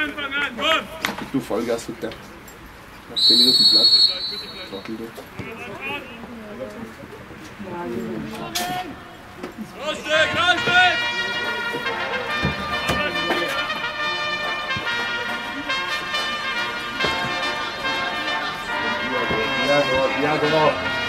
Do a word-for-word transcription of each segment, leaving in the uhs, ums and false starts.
Du Vollgas mit der. Nach zehn Minuten Platz. Noch wieder. Rausstück, rausstück! Ja, ja, genau.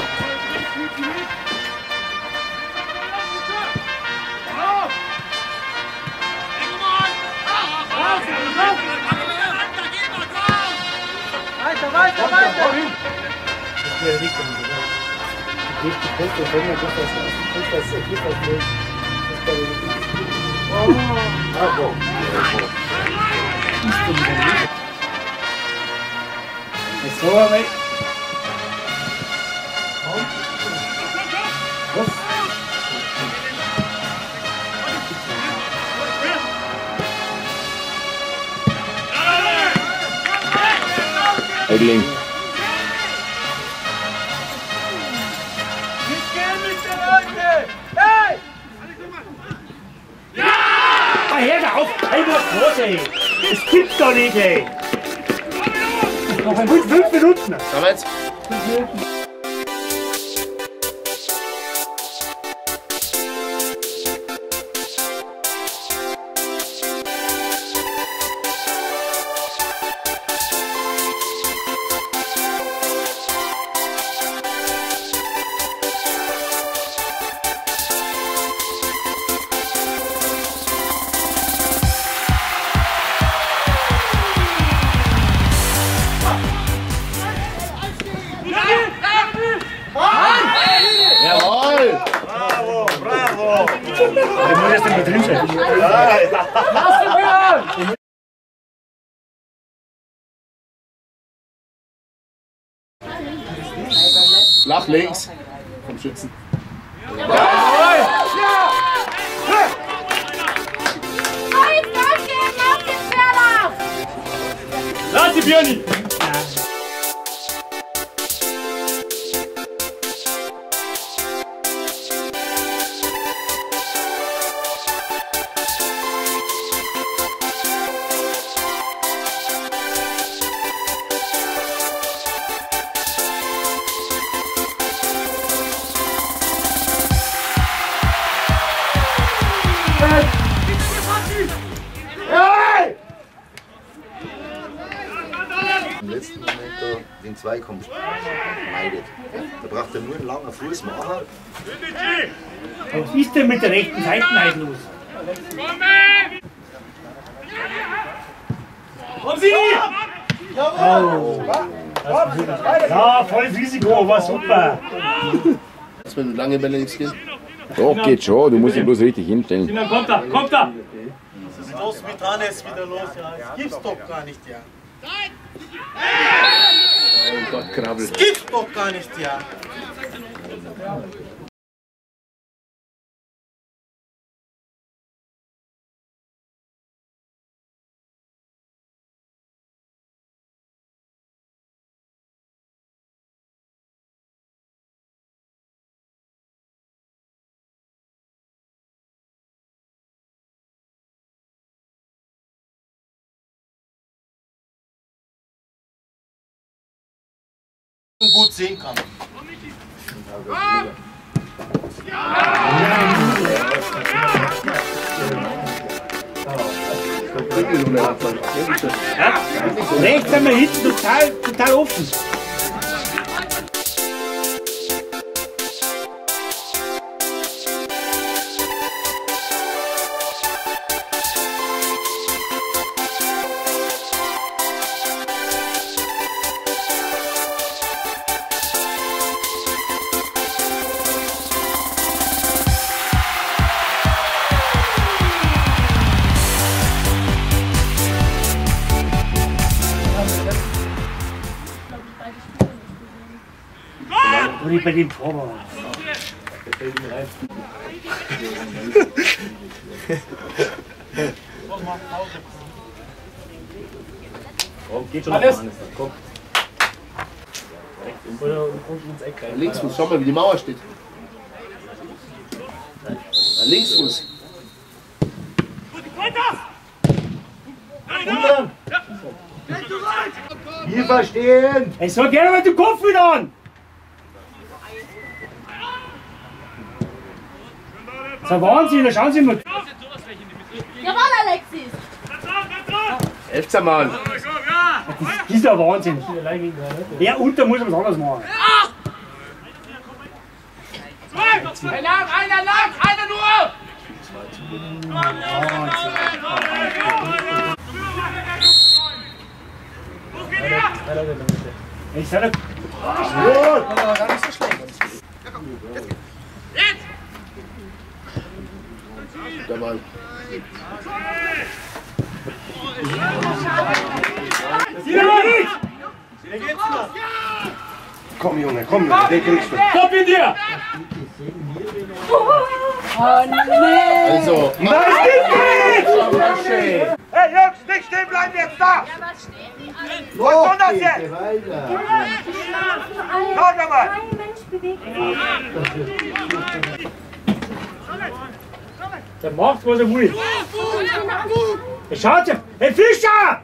Weiter, weiter, weiter! Das wäre richtig. Die nächste Punkte, wenn man das als das Ergebnis will, das wäre richtig. Oh! Ah, wow. Jetzt so, aber. Was? Egling. Hey! Ja! Ah, hör da auf! Einmal los, ey! Das gibt's doch nicht, ey! Noch ein gut fünf Minuten! Aber jetzt. Fünf Minuten. Jawohl! Bravo, bravo! Der muss jetzt nicht mehr drin sein. Flach links vom Schützen. Lass die Björni! Im letzten Moment da den Zweikampf meidet. Da braucht er nur einen langen Fuß machen. Was ist denn mit der rechten Seitenheit los? Komm Sie! Oh. Ja, volles Risiko, war super. Dass wir lange Bälle nichts gehen. Doch, geht schon, du musst dich bloß richtig hinstellen. Sinan, kommt da, kommt da! Los mit Hannes wieder los, ja. Das gibt's doch gar nicht, ja. Oh Gott, Krabbel. Das gibt's doch gar nicht, ja. Gut sehen kann. Ja? Rechts sind wir hinten total, total offen. Oder bei dem Torwart. Komm, geht schon noch Hannes, komm. Oder unten ins Eck rein. Linksfuß, schau mal, wie die Mauer steht. Ja, Linksfuß. Weiter! Hier verstehen! Ich soll gerne mit dem Kopf wieder an! Das ist ein Wahnsinn, da schauen Sie mal! Jawohl, Alexis! Elfter Mann! Das ist ein Wahnsinn! Der unter muss was anderes machen! Ein lang, einer lang, einer nur! Ich sage, Gut! Aber gar nicht so schlecht. Jetzt! Der Mann. Komm Junge, komm Junge, den kriegst du. Stopp in dir! Oh nee! Also, Nein, nicht! Hey Jungs, nicht stehen bleiben jetzt da! Ja, was stehen die alle? Was soll das jetzt? Schauen wir mal! Kein Mensch bewegt sich. Der macht, was er will. Er schaut ja. Hey Fischer!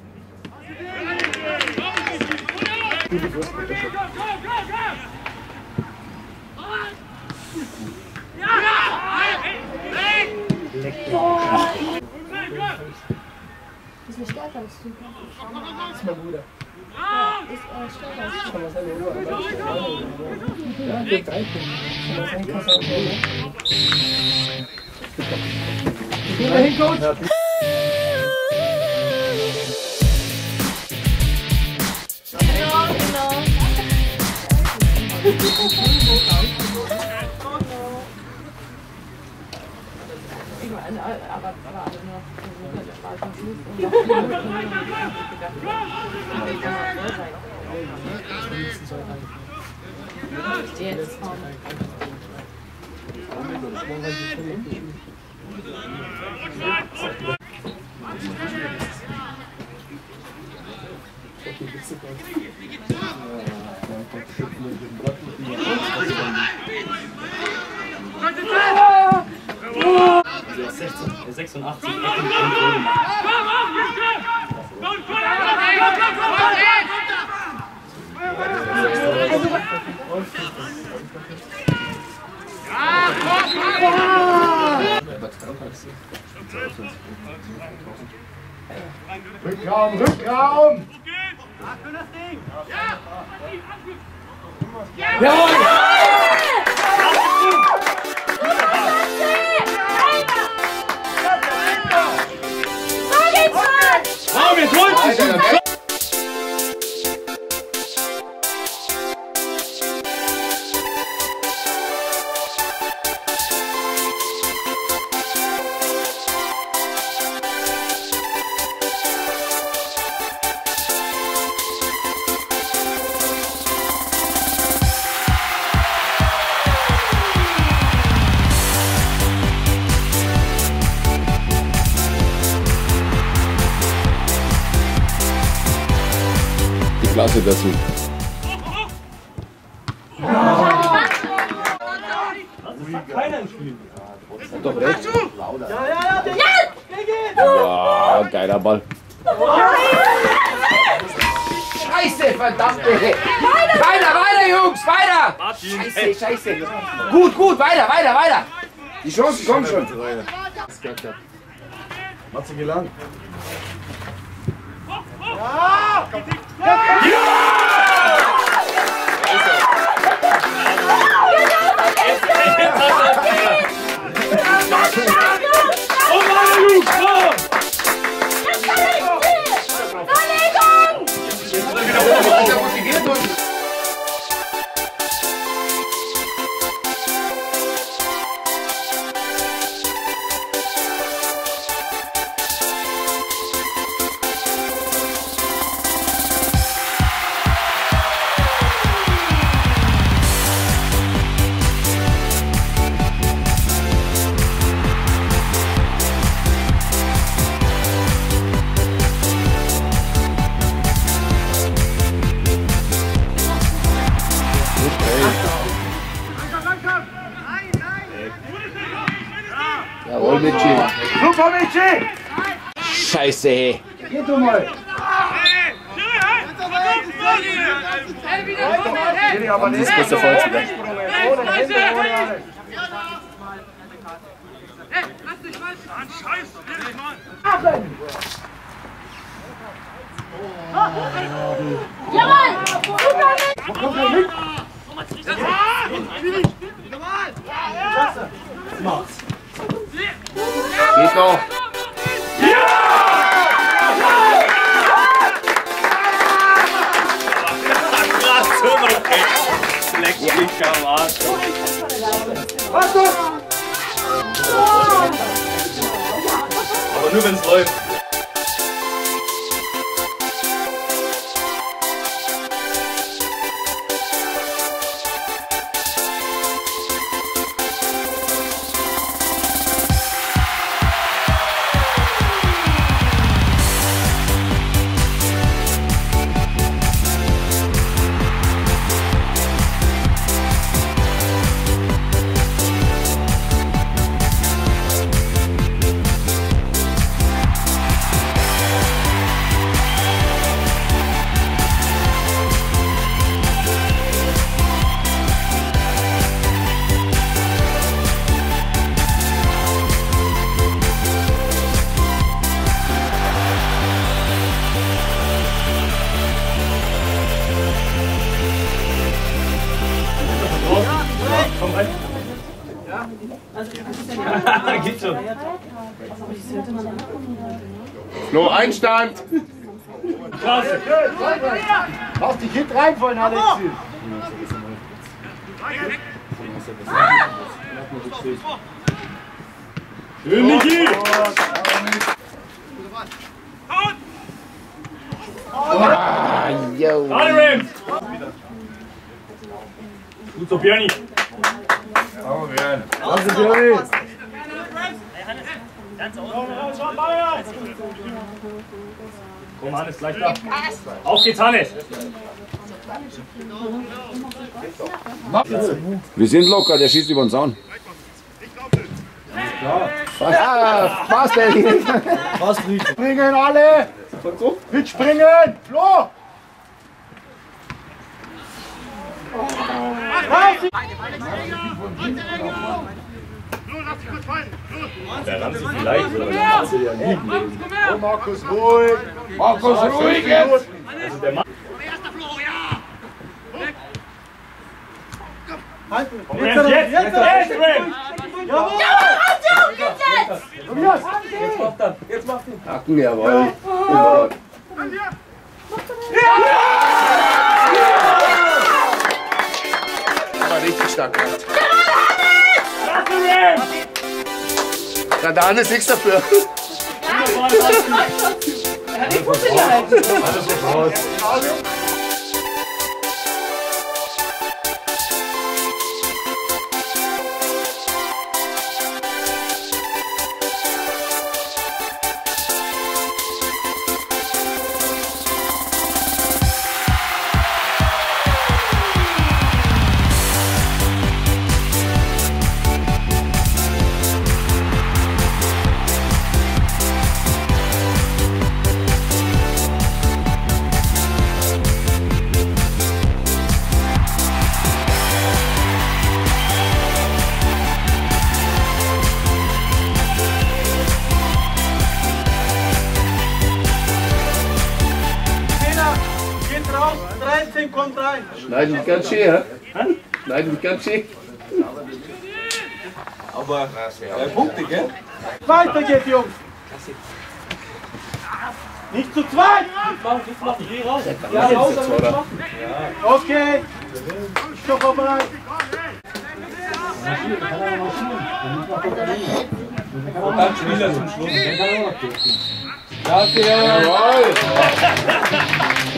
Ist nicht stärker als du. Das ist mein Bruder. Ist äh, stärker als du. Kann man seine Uhr arbeiten? Ja, der drei Punkte. Kann man sein Kasse aufnehmen? Geh da hin, Coach! Ja, genau. Aber, aber alle nur. Jetzt kommen. sechsundachtzig. Rückraum, Rückraum! Jawohl! Raum, jetzt holt sich schon! Klasse dazu. Keiner im Spiel. Doch recht. Ja, geiler Ball. Scheiße, verdammt! Weiter, weiter, Jungs, weiter! Scheiße, scheiße. Gut, gut, weiter, weiter, weiter. Die Chancen kommen schon. Hat sie gelangt. Jawohl, Mitschi. Super, Mitschi! Scheiße, hey. Geh du mal! Das ist der Fall sogar. Ohne Hände, ohne alles. Geht noch. Leck mich am Arsch. Was du? Aber nur wenn es läuft. Komm rein. Ja? Geht schon. Flo, Einstand. Klasse. Lass dich hinten reinfallen, Alexi. Schön, Niki. Ah, yo. Alle Rams. Gut so, Björni. Lass dich Björni. Komm, Hannes, gleich da. Auf geht's, Hannes. Wir sind locker, der schießt über den Zaun. Ja, was denn? Was liegt? Springen alle! Mitspringen! Flo! Der Ramsi vielleicht, oder der Marcel ja nie. Oh, Markus, ruhig! Markus, ruhig jetzt! Also der Mann. Jetzt, Jetzt, jetzt, jetzt, jetzt, Rams. Jawohl! Tobias! Jetzt macht er! Jetzt macht er! Hacken, jawohl. Aber richtig stark gemacht. Ja, da ist nichts dafür. dreizehn kommt rein. Schneiden mich ganz schön, hä? Schneiden mich ganz schön. Aber drei Punkte, gell? Weiter geht, Jungs. Nicht zu zweit. Ja, raus, aber okay. Schon vorbei. Und dann Spieler zum Schluss. Danke, jawohl.